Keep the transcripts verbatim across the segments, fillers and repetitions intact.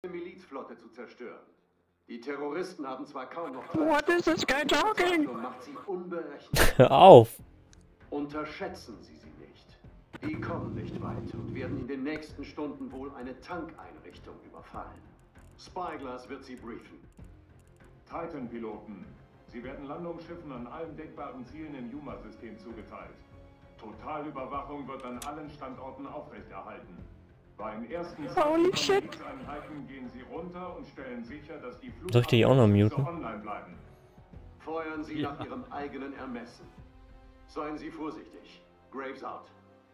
Milizflotte zu zerstören. Die Terroristen haben zwar kaum noch... What is this guy talking? ...macht sie unberechenbar. Hör auf! Unterschätzen Sie sie nicht. Die kommen nicht weit und werden in den nächsten Stunden wohl eine Tankeinrichtung überfallen. Spyglass wird sie briefen. Titan-Piloten. Sie werden Landungsschiffen an allen denkbaren Zielen im Yuma-System zugeteilt. Totalüberwachung wird an allen Standorten aufrechterhalten. Beim ersten Holy shit! Einheiten gehen Sie runter und stellen sicher, dass die Soll ich die auch noch muten? online bleiben. Feuern Sie Ja. nach Ihrem eigenen Ermessen. Seien Sie vorsichtig. Graves out.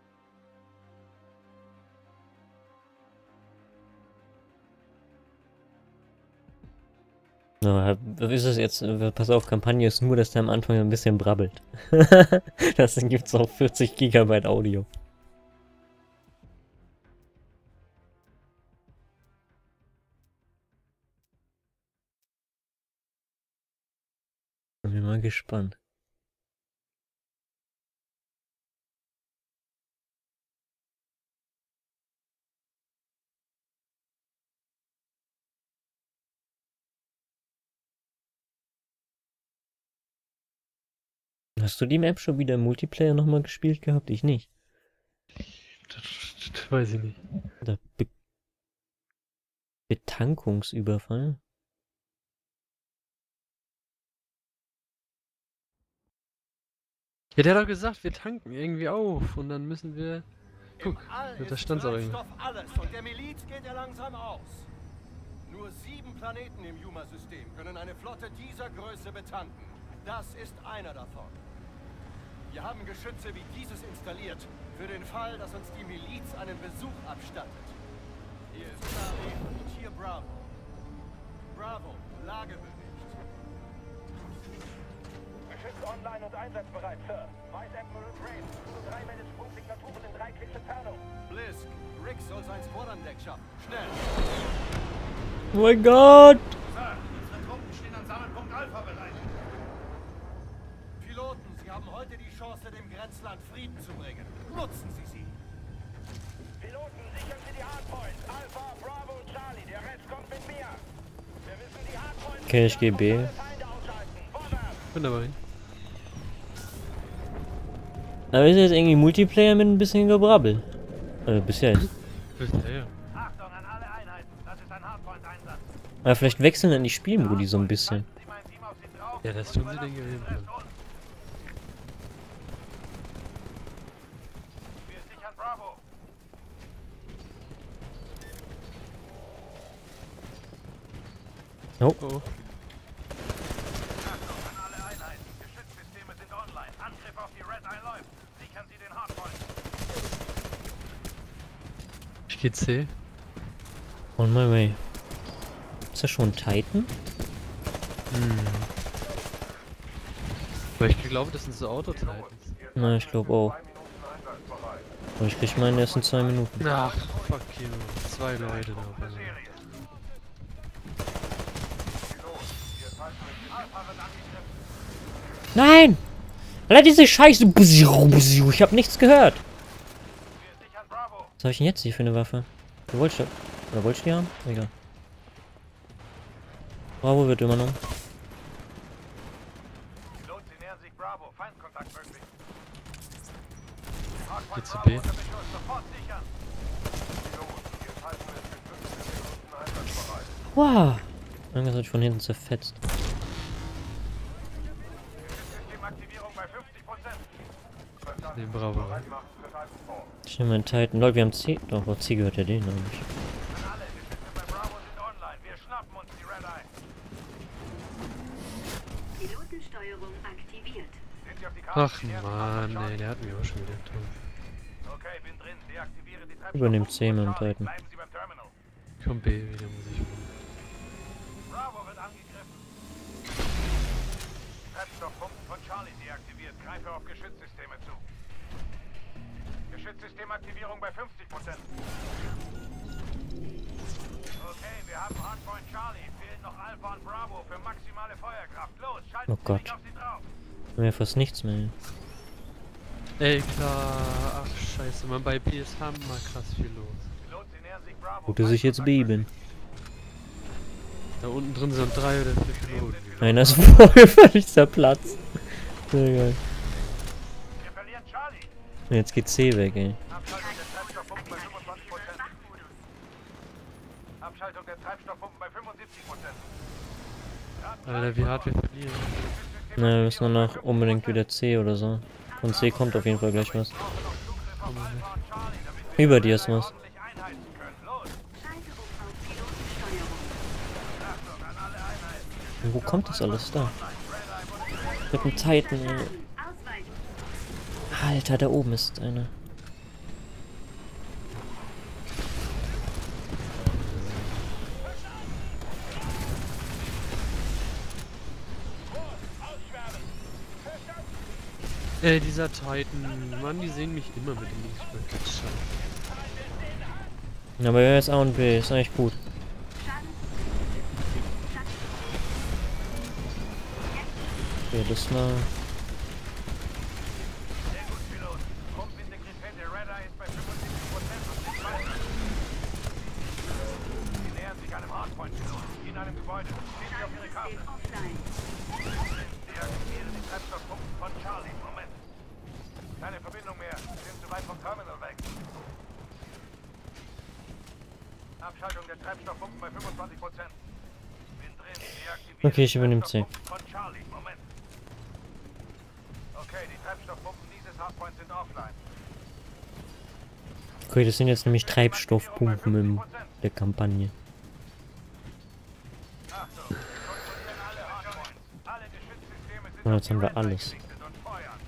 Na, was ist das jetzt? Pass auf, Kampagne ist nur, dass der am Anfang ein bisschen brabbelt. Das gibt's auch vierzig Gigabyte Audio. Bin mal gespannt. Hast du die Map schon wieder im Multiplayer nochmal gespielt gehabt? Ich nicht. Das, das weiß ich nicht. Der Be Betankungsüberfall? Ja, der hat doch gesagt, wir tanken irgendwie auf und dann müssen wir... Guck, da stand's auch irgendwie. Alles und der Miliz geht ja langsam aus. Nur sieben Planeten im Yuma-System können eine Flotte dieser Größe betanken. Das ist einer davon. Wir haben Geschütze wie dieses installiert, für den Fall, dass uns die Miliz einen Besuch abstattet. Hier ist Charlie und hier Bravo. Bravo, Lagebericht. Geschütze online und einsatzbereit, Sir. Vice Admiral Graves, drei Männer Sprungsignaturen in drei Klicks Entfernung. Blisk, Rick soll sein Squad an Deck schaffen. Schnell! Oh mein Gott! Sir, unsere Truppen stehen an Sammelpunkt Alpha bereit. Piloten, Sie haben heute die Chance, dem Grenzland Frieden zu bringen. Nutzen Sie sie. Piloten, sichern Sie die Hardpoints. Alpha, Bravo, Charlie. Der Rest kommt mit mir. Wir müssen die Hardpoints... Okay, ich gehe B. Bin aber hin. Aber ist jetzt irgendwie Multiplayer mit ein bisschen Gebrabbel. Also bis jetzt. Ja, ja. Achtung an alle Einheiten. Das ist ein Hardpoint-Einsatz. Aber vielleicht wechseln dann die Spielmodi so ein bisschen. Sie mein Team auf Sie drauf. Ja, das tun sie, denke ich, auf jeden Fall. Wir sichern Bravo. Oh. Oh. Achtung an alle Einheiten. Geschützsysteme sind online. Angriff auf die Red Eye läuft. Sichern Sie den Hardpoint. Ich geh C. On my way. Ist das schon ein Titan? Hm. Aber ich glaube, das sind so Autotitans. Na, ich glaube auch. Aber ich krieg meinen erst in zwei Minuten. Ach, fuck you. Zwei Leute da. auf einmal. Nein! Alter, diese Scheiße! Ich hab nichts gehört! Wir sichern Bravo. Was habe ich denn jetzt hier für eine Waffe? Du wolltest das? Oder wolltest du die haben? Egal. Bravo wird übernommen. Pilot, Sie nähern sich Bravo. Feindkontakt möglich. Geh zu B. Unter Beschuss. Sofort sichern. Wow! Irgendwas hat ich von hinten zerfetzt. Systemaktivierung bei fünfzig Prozent. Den Bravo. Ich nehme meinen Titan. Leute, wir haben C. Doch, auf C gehört ja den, glaube ich. An alle, Geschütze bei Bravo sind online. Wir schnappen uns die Red Eye. Pilotensteuerung aktiviert. Sind Sie auf die Karte? Ach man, ey, der hat mich auch schon wieder tot. Okay, bin drin. Deaktiviere die Treibstoff- Übernimmt C mit dem Charlie, Titan. Bleiben Sie beim Terminal. Komm B wieder, muss ich. Bravo wird angegriffen. Treibstoffpumpen von Charlie deaktiviert. Greife auf Geschützsysteme zu. Geschützsystemaktivierung bei fünfzig Prozent. Okay, wir haben Hardpoint Charlie. Fehlen noch Alpha und Bravo für maximale Feuerkraft. Los, schalten Oh Sie Gott. sich auf sie drauf. Haben wir fast nichts mehr. Ey, klar. Ach, scheiße, man, bei B ist hammer krass viel los. Pilot, Sie nähern sich Bravo. Gut, dass ich jetzt B bin. Da unten drin sind drei oder vier Piloten. Einer ist voll völlig zerplatzt. Sehr geil. Wir verlieren Charlie. Jetzt geht C weg, ey. Abschaltung der Treibstoffpumpen bei fünfundzwanzig Prozent. Abschaltung der Treibstoffpumpen bei fünfundsiebzig Prozent. Alter, wie hart wir verlieren. Na, wir müssen danach unbedingt wieder C oder so. Von C kommt auf jeden Fall gleich was. Über dir ist was. Schalte um auf Pilotensteuerung. Und wo kommt das alles da? Mit dem Titan, ey. Ausweichen. Alter, da oben ist einer. Ey, dieser Titan. Mann, die sehen mich immer mit dem Linksschwert. Aber er ist A und B, ist eigentlich gut. Okay, das war... Sehr gut, Pilot. Rumpfintegrität der Radar ist bei fünfundsiebzig Prozent und sind weit. Sie nähern sich einem Hardpoint, Pilot. In einem Gebäude. Stehen Sie auf Ihre Karte. System offline. Deaktivieren die Treibstoffpumpen von Charlie. Moment. Keine Verbindung mehr. Sie sind zu weit vom Terminal weg. Abschaltung der Treibstoffpumpen bei fünfundzwanzig Prozent. Bin drin. Deaktivieren Okay, ich übernehme C. die Treibstoffpumpen von Charlie. Moment. Okay, die Treibstoffpumpen dieses Hardpoints sind offline. Okay, das sind jetzt nämlich Treibstoffpumpen in der Kampagne. Achtung, kontrollieren alle Hardpoints. Alle Geschützsysteme sind Und auf jetzt die haben wir Radar alles. gerichtet und feuern.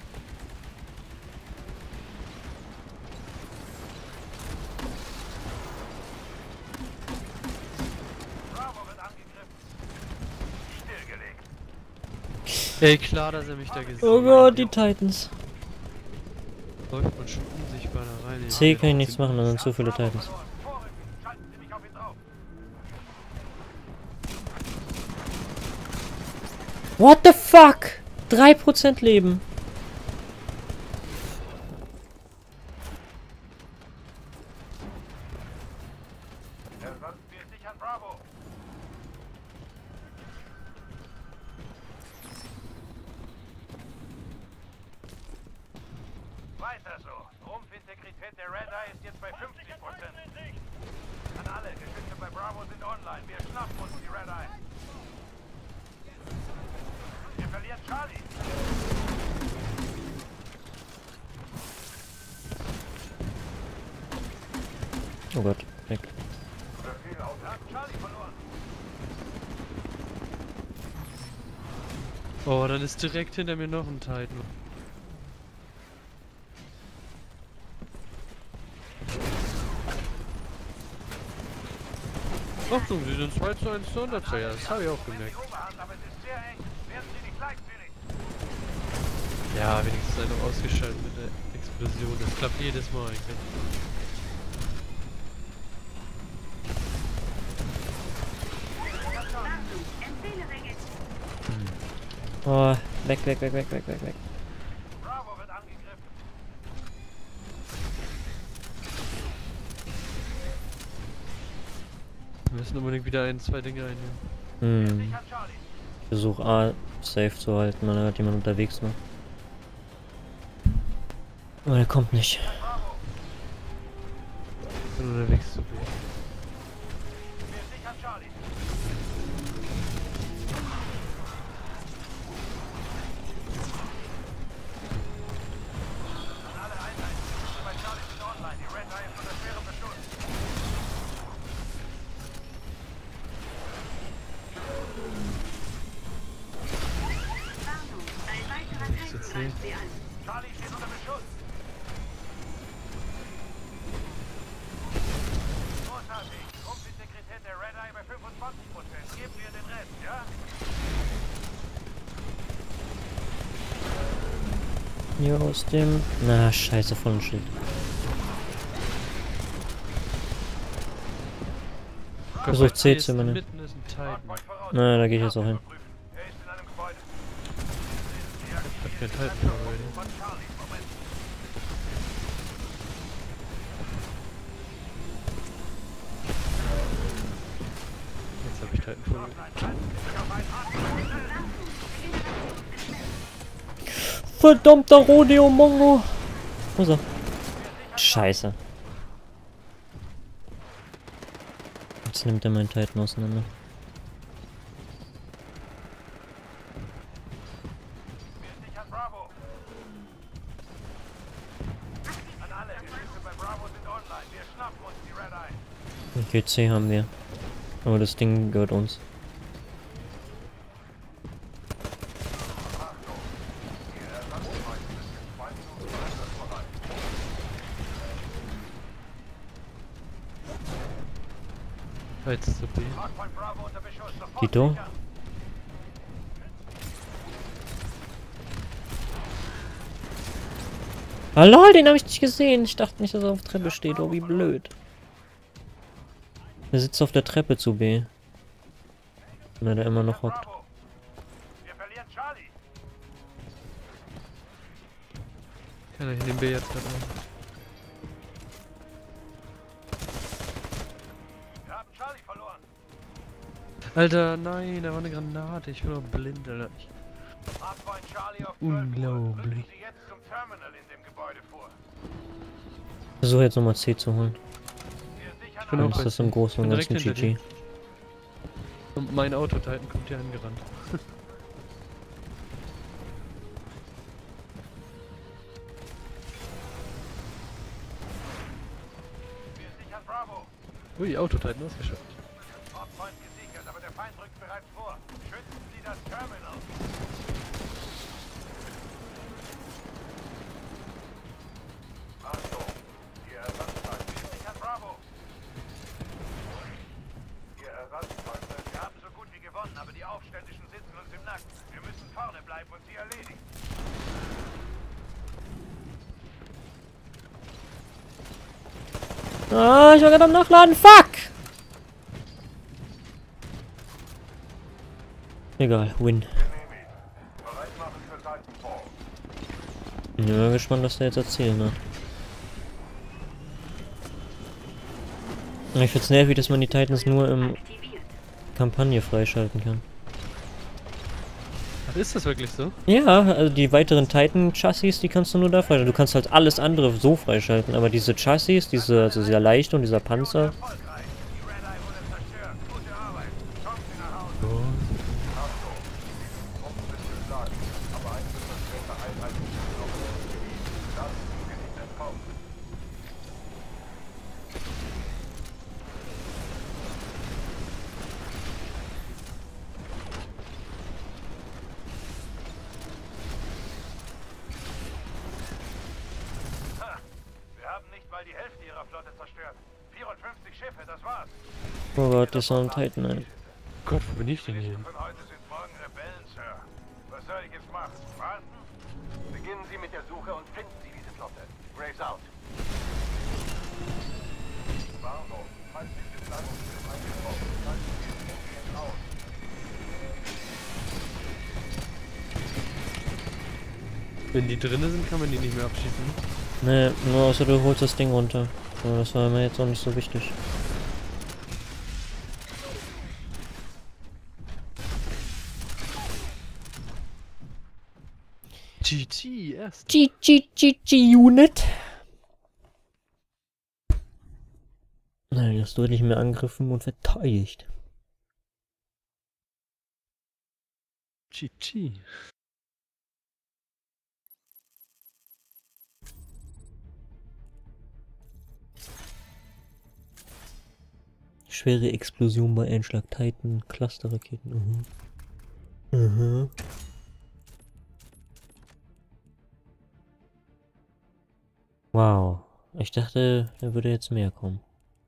Bravo wird angegriffen. Stillgelegt. Ey, klar, dass er mich da gesehen hat. Oh Gott, die Titans. Läuft man schon unsichtbar da rein. C kann ich nichts machen, da sind zu viele Titans. Vorrücken. Schalten Sie mich auf ihn drauf. What the fuck? drei Prozent Leben. Ansonsten wir sichern Bravo. Weiter so. Rumpfintegrität der Radar ist jetzt bei fünfzig Prozent. An alle, Geschütze bei Bravo sind online. Wir schnappen uns die Radar. Wir verlieren Charlie. Oh Gott, weg. Wir haben Charlie verloren. Oh, dann ist direkt hinter mir noch ein Titan. Achtung, die sind zwei zu eins zu Unterzeiger, das habe ich auch gemerkt. Oberhand, aber es ist sehr eng. Werden Sie nicht leichtsinnig. Ja, wenigstens ist er noch ausgeschaltet mit der Explosion. Das klappt jedes Mal eigentlich. Warnung. Empfehle Registrierung. Oh, weg, weg, weg, weg, weg, weg, weg. Bravo wird angegriffen. Wir müssen unbedingt wieder ein, zwei Dinge einnehmen. Hm. Sichern Charlie. Ich versuche A safe zu halten, man hat jemand unterwegs noch. Aber der kommt nicht. Ich bin unterwegs zu viel. Wir sichern Charlie. An alle Einheiten. Die bei Charlie sind online. Die Red Eye ist unter schwerem Beschuss. Warnung. Ein weiterer Nicht so Titan zäh. greift Sie an. Charlie steht unter Beschuss. Großartig. Rumpfintegrität der Red Eye bei fünfundzwanzig Prozent. Geben wir den Rest, ja? Hier aus dem... Na, scheiße, vollen Schild. Versucht C zu übernehmen. Mitten ist ein Titan. Hardpoint voraus. Na, da gehe ich jetzt auch hin. Überprüfen. Er ist in einem Gebäude. Ich hab keinen Titan already. Von Charlie. Moment. Jetzt hab ich Titan vorgelegt. Verdammter Rodeo Mongo! Wo ist er? Scheiße. Jetzt nimmt er meinen Titan auseinander. G C haben wir. Aber das Ding gehört uns. Jetzt zu B. Tito? Ah lol, den habe ich nicht gesehen. Ich dachte nicht, dass er auf der Treppe steht. Oh, wie blöd. Er sitzt auf der Treppe zu B. Wenn er da immer noch hockt. Ja, ich nehme B jetzt gerade an. Alter, nein, da war eine Granate. Ich bin doch blind, Alter. Unglaublich. Ich versuche jetzt nochmal C zu holen. Ich bin Dann auch ist das im Großen und Ganzen G G. Und mein Auto-Titan kommt hier angerannt. Ui, Auto-Titan ausgeschaltet. Aber der Feind rückt bereits vor. Schützen Sie das Terminal. Achtung, Ihr Ersatzfahrzeug. Sicher Bravo. Ihr Ersatzfahrzeug. Wir haben so gut wie gewonnen, aber die Aufständischen sitzen uns im Nacken. Wir müssen vorne bleiben und sie erledigen. Ah, ich war gerade am Nachladen. Fuck! Egal, win. Ich bin mal gespannt, was der jetzt erzählen hat. Ich find's nervig, dass man die Titans nur im Kampagne freischalten kann. Ach, ist das wirklich so? Ja, also die weiteren Titan-Chassis, die kannst du nur da freischalten. Du kannst halt alles andere so freischalten, aber diese Chassis, diese, also dieser Leichte und dieser Panzer... die Hälfte ihrer Flotte zerstört. vierundfünfzig Schiffe, das war's. Oh Gott, das war ein Titan, ey. Gott, wo bin ich denn hier? Von heute sind morgen Rebellen, Sir. Was soll ich jetzt machen? Warten? Beginnen Sie mit der Suche und finden Sie diese Flotte. Graves out. Warnung. Feindliche Landungsschiff eingetroffen. Feindliche Schiff aus. Wenn die drinnen sind, kann man die nicht mehr abschießen. Ne, nur außer du holst das Ding runter. Aber das war mir jetzt auch nicht so wichtig. G G, erst. G G G G Unit. Nein, das deutlich mehr angegriffen und verteidigt. G G. Schwere Explosion bei Einschlag Titan, Clusterraketen. Mhm. Mhm. Wow. Ich dachte, da würde jetzt mehr kommen.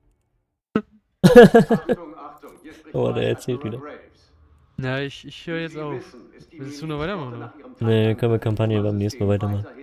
Achtung, Achtung, hier spricht Oh, der Vice erzählt Admiral wieder. Graves. Na, ich, ich höre Wie jetzt Sie auf. wissen, ist die Willst du noch weitermachen, Militärflotte oder? nach ihrem Nee, können wir Kampagne beim nächsten Mal weitermachen. weiterhin